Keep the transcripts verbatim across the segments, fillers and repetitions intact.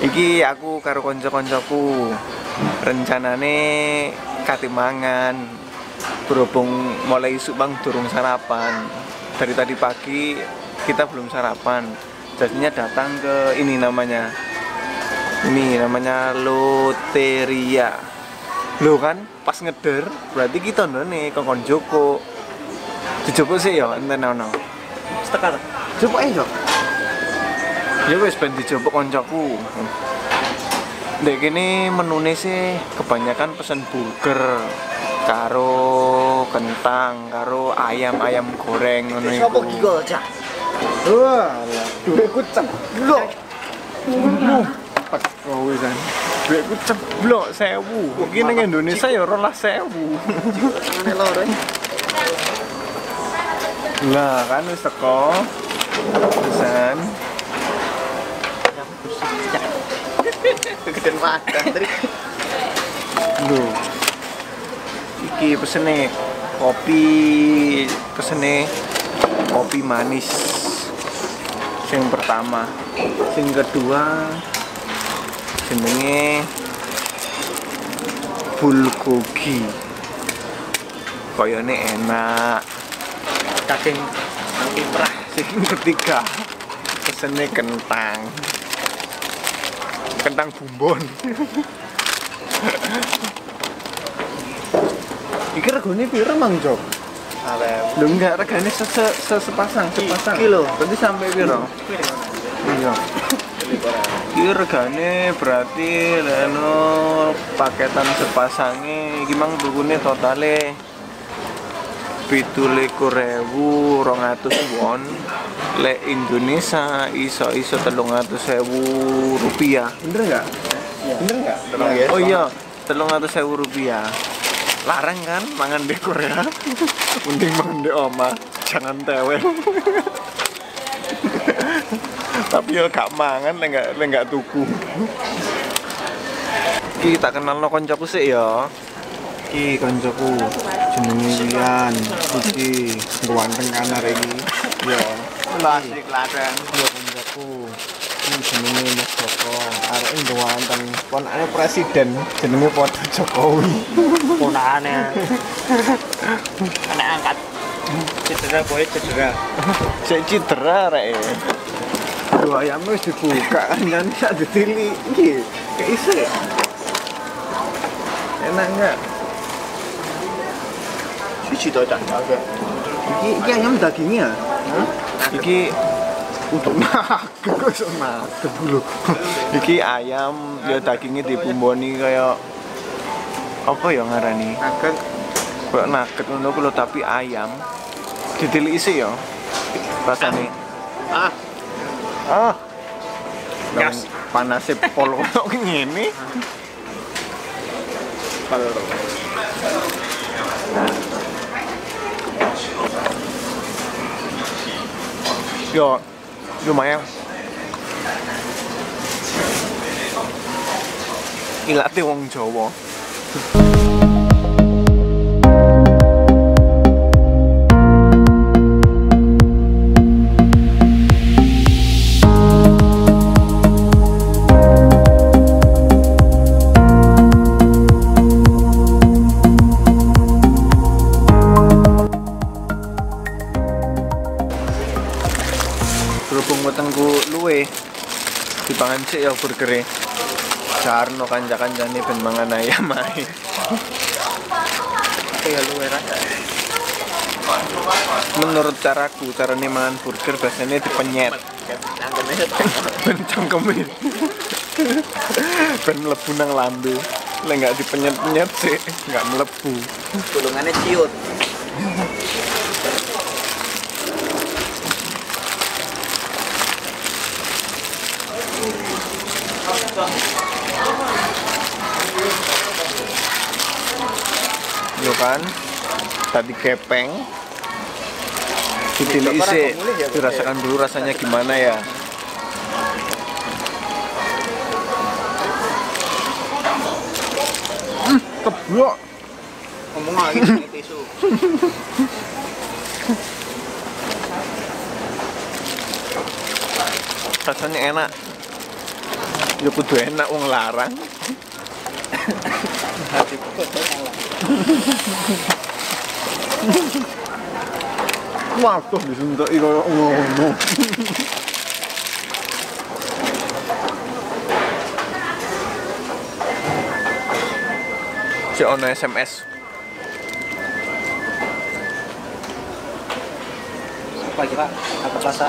Iki aku karo konco-koncoku rencanane kate mangan. Berhubung mulai isuk bang durung sarapan. Dari tadi pagi kita belum sarapan. Jadinya datang ke ini namanya. Ini namanya loteria. Lo kan pas ngeder berarti kita nih kokon Joko. Dijopok sih ya enten ono. Setekar. Jopok ae yo. Ya wis ben dijopok koncoku. Ndek kene menune sih kebanyakan pesen burger karo kentang karo ayam-ayam goreng ngono iku. Sopo iki kok, Cak? Walah, duitku ceblok. Pak kowe kan. Duitku ceblok sewu. Iki ning Indonesia ya rolas sewu. Ngene loro. Lah kan wis teko. Pesan. Kegedean wadah tadi. Lho. Iki pesene kopi pesene kopi manis. Sing pertama, sing kedua jenenge bulgogi. Koyone enak. Daging kiprah. Sing ketiga pesene kentang. Kentang bumbon. Iki regane piro Mang Jok? Awet. Lho enggak regane se se se- sepasang, sepasang. Iki lho. Berarti sampai piro? Iya. Iki regane berarti leno paketan sepasange iki mang tukune totale pitulikur ewu rong atus won. Lek Indonesia iso-iso telung atus ewu rupiah. Bener enggak? Bener enggak? Iya. Oh iya, telung atus ewu rupiah. Larang kan mangan di Korea. Mending mangan di oma, jangan tewel. Tapi ya gak mangan lek gak lek gak tuku. Iki tak kenalno koncoku sik ya. Iki koncoku jenenge Wian. Iki ganteng kan arek iki. Ya. Plastik ladang. Ya koncoku. Ini jenenge Mas Joko. Arek ganteng. Ponake presiden jenenge padha Jokowi. Ponakane. Anak angkat. Cedera boy cedera. Sik cedera arek. Lho ayamnya wis dibuka kan kan sak ditili. Iki keisik. Enak enggak? Siji to Cak. Iki iki ayam dagingnya. Hah? Iki untuk nugget kok iso nugget dulu. Iki ayam ya dagingnya dibumboni kayak apa ya ngarani? Nugget. Kayak nugget ngono kuwi lho tapi ayam. Ditilik isi ya. Rasane. Ah, Ah. Gas. Panase pol kok ngene. pal. Yo, lumayan. Ilate wong Jawa. Berhubung wetengku luwe dipangan sik ya burgere. Jarno kanca-kancane ben mangan ayam ae. Apa ya luwe rasa. Menurut caraku, carane mangan burger biasanya dipenyet. Nangkene. Ben cangkeme. Ben mlebu nang lambe. Lek enggak dipenyet-penyet sih enggak mlebu. Tulungane ciut. Yo kan, tadi kepeng, ditilik sih, dirasakan dulu rasanya gimana ya. Hmm, keblok. Ngomong lagi pakai tisu. Rasanya enak. Ya kudu enak wong larang. Hatiku kok salah. Waduh disuntuki koyo ngono. Si ono S M S. Apa iki, Pak? Apa rasa?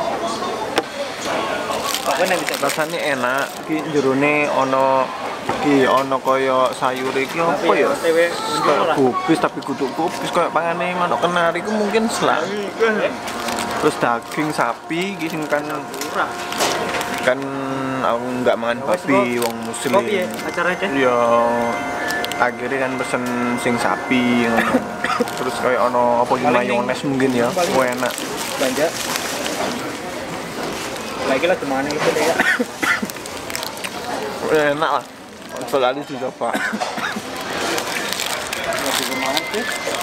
Apa nek bisa Rasane enak, ki jerone ono ki ono kaya sayur iki apa ya? O T W muncul ora? Kubis tapi kudu kubis kayak pangane manuk kenari ku mungkin selak. Terus daging sapi iki sing kan Murah. kan aku nggak mangan babi wong muslim. Kok piye acaranya? Ya akhirnya kan pesen sing sapi ngono. Terus kayak ono apa iki mayones mungkin ya. Ku enak. Belanja. Lagi lah gimana itu deh ya. Enak lah. Selalu dicoba. Lagi gimana sih?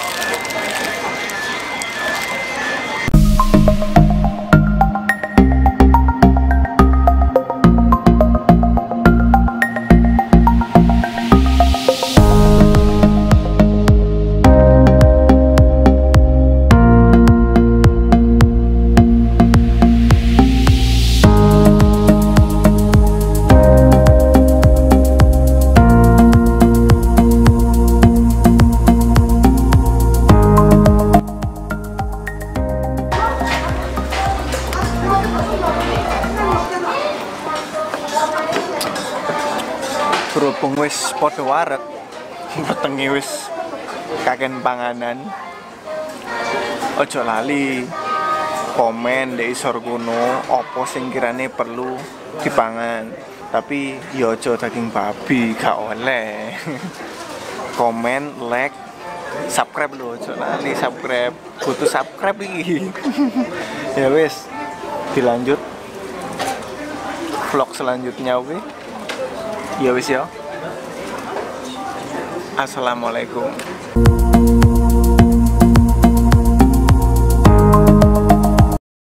Berhubung wis padha wareg, wetenge wis kaken panganan. Ojo lali komen di isor kuno apa sing kirane perlu dipangan. Tapi ya aja daging babi, gak oleh. Komen, like, subscribe lho, ojo lali subscribe. Butuh subscribe iki. Ya wis, dilanjut vlog selanjutnya oke. Ya wis ya. Assalamualaikum.